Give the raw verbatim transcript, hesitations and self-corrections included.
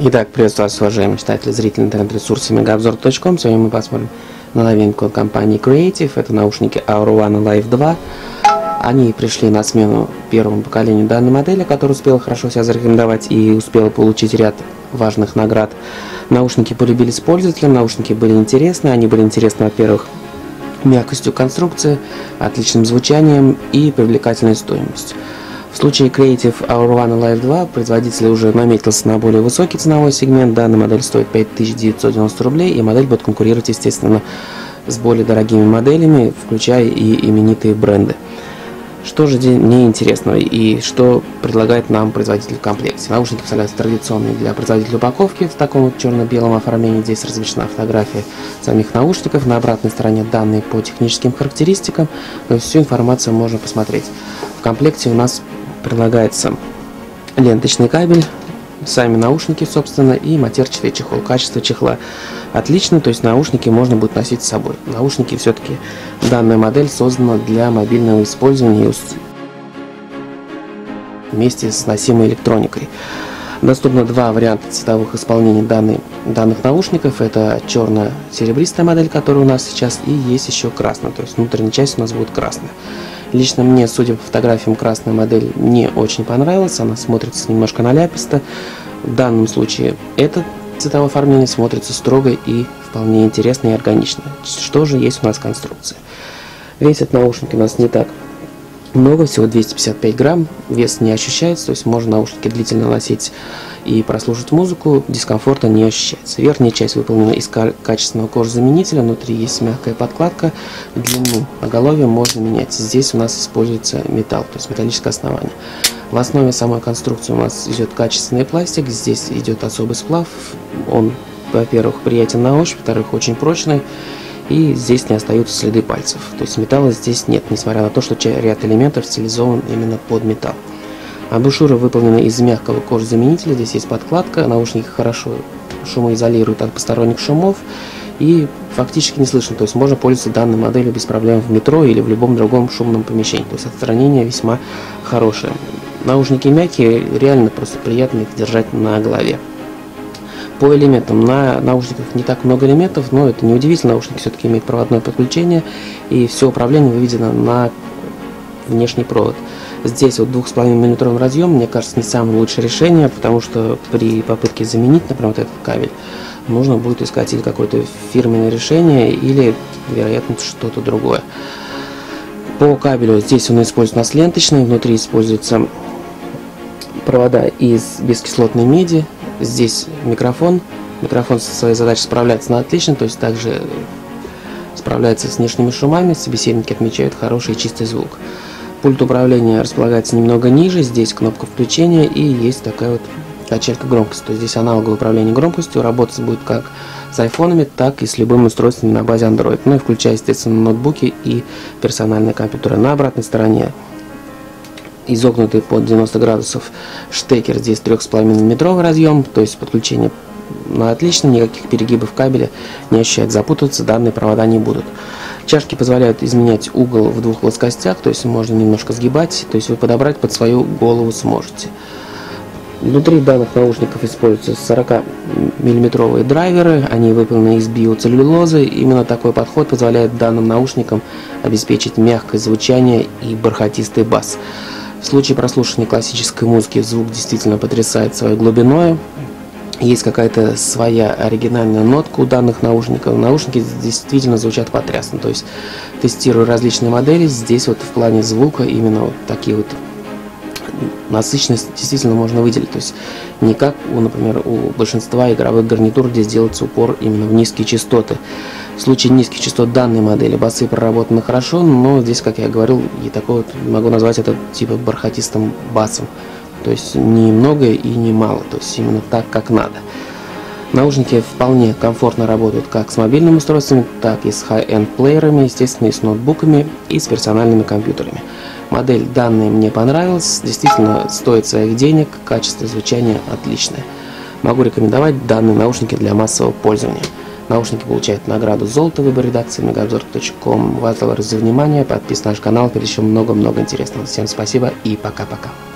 Итак, приветствую вас, уважаемые читатели, зрители интернет-ресурса мегаобзор точка ком. Сегодня мы посмотрим на новинку компании Creative. Это наушники Aura One Live два. Они пришли на смену первому поколению данной модели, которая успела хорошо себя зарекомендовать и успела получить ряд важных наград. Наушники полюбились пользователям, наушники были интересны. Они были интересны, во-первых, мягкостью конструкции, отличным звучанием и привлекательной стоимостью. В случае Creative Aura One Live два производитель уже наметился на более высокий ценовой сегмент. Данная модель стоит пять тысяч девятьсот девяносто рублей, и модель будет конкурировать, естественно, с более дорогими моделями, включая и именитые бренды. Что же мне интересно и что предлагает нам производитель в комплекте? Наушники представляются традиционные для производителя упаковки в таком вот черно-белом оформлении. Здесь размещена фотография самих наушников, на обратной стороне данные по техническим характеристикам, но всю информацию можно посмотреть. В комплекте у нас предлагается ленточный кабель, сами наушники, собственно, и матерчатый чехол. Качество чехла отлично, то есть наушники можно будет носить с собой. Наушники все-таки, данная модель создана для мобильного использования вместе с носимой электроникой. Доступно два варианта цветовых исполнений данной, данных наушников. Это черно-серебристая модель, которая у нас сейчас, и есть еще красная, то есть внутренняя часть у нас будет красная. Лично мне, судя по фотографиям, красная модель не очень понравилась, она смотрится немножко наляписто. В данном случае это цветовое оформление смотрится строго и вполне интересно и органично. Что же есть у нас в конструкции? Весят наушники у нас не так много, всего двести пятьдесят пять грамм, вес не ощущается, то есть можно наушники длительно носить и прослушать музыку, дискомфорта не ощущается. Верхняя часть выполнена из качественного кожзаменителя, внутри есть мягкая подкладка, длину оголовья можно менять. Здесь у нас используется металл, то есть металлическое основание. В основе самой конструкции у нас идет качественный пластик, здесь идет особый сплав, он, во-первых, приятен на ощупь, во-вторых, очень прочный. И здесь не остаются следы пальцев. То есть металла здесь нет, несмотря на то, что ряд элементов стилизован именно под металл. Амбушюры выполнены из мягкого кожзаменителя. Здесь есть подкладка. Наушники хорошо шумоизолируют от посторонних шумов. И фактически не слышно. То есть можно пользоваться данной моделью без проблем в метро или в любом другом шумном помещении. То есть отстранение весьма хорошее. Наушники мягкие, реально просто приятно их держать на голове. По элементам, на наушниках не так много элементов, но это не удивительно, наушники все-таки имеют проводное подключение, и все управление выведено на внешний провод. Здесь вот двух с половиной миллиметровый разъем, мне кажется, не самое лучшее решение, потому что при попытке заменить, например, вот этот кабель, нужно будет искать или какое-то фирменное решение, или, вероятно, что-то другое. По кабелю здесь он использует у нас ленточный, внутри используются провода из бескислотной меди. Здесь микрофон. Микрофон со своей задачей справляется на отлично, то есть также справляется с внешними шумами. Собеседники отмечают хороший и чистый звук. Пульт управления располагается немного ниже. Здесь кнопка включения и есть такая вот качелька громкости. То есть здесь аналоговое управление громкостью. Работать будет как с айфонами, так и с любыми устройствами на базе Android. Ну и включая, естественно, ноутбуки и персональные компьютеры. На обратной стороне изогнутый под девяносто градусов штекер, здесь три с половиной миллиметровый разъем, то есть подключение на отлично, никаких перегибов кабеля не ощущает, запутаться данные провода не будут. Чашки позволяют изменять угол в двух плоскостях, то есть можно немножко сгибать, то есть вы подобрать под свою голову сможете. Внутри данных наушников используются сорокамиллиметровые драйверы, они выполнены из биоцеллюлозы. Именно такой подход позволяет данным наушникам обеспечить мягкое звучание и бархатистый бас. В случае прослушивания классической музыки звук действительно потрясает своей глубиной. Есть какая-то своя оригинальная нотка у данных наушников. Наушники действительно звучат потрясно. То есть, тестируя различные модели, здесь вот в плане звука именно вот такие вот насыщенность действительно можно выделить. То есть не как, у, например, у большинства игровых гарнитур, где делается упор именно в низкие частоты. В случае низких частот данной модели басы проработаны хорошо, но здесь, как я говорил, и такой вот могу назвать это типа бархатистым басом. То есть не много и не мало, то есть именно так, как надо. Наушники вполне комфортно работают как с мобильными устройствами, так и с хай-энд плеерами, естественно, и с ноутбуками, и с персональными компьютерами. Модель данная мне понравилась, действительно стоит своих денег, качество звучания отличное. Могу рекомендовать данные наушники для массового пользования. Наушники получают награду золото в выбор редакции мегаобзор точка ком. Вас за внимание, подписывайтесь на наш канал, впереди еще много-много интересного. Всем спасибо и пока-пока.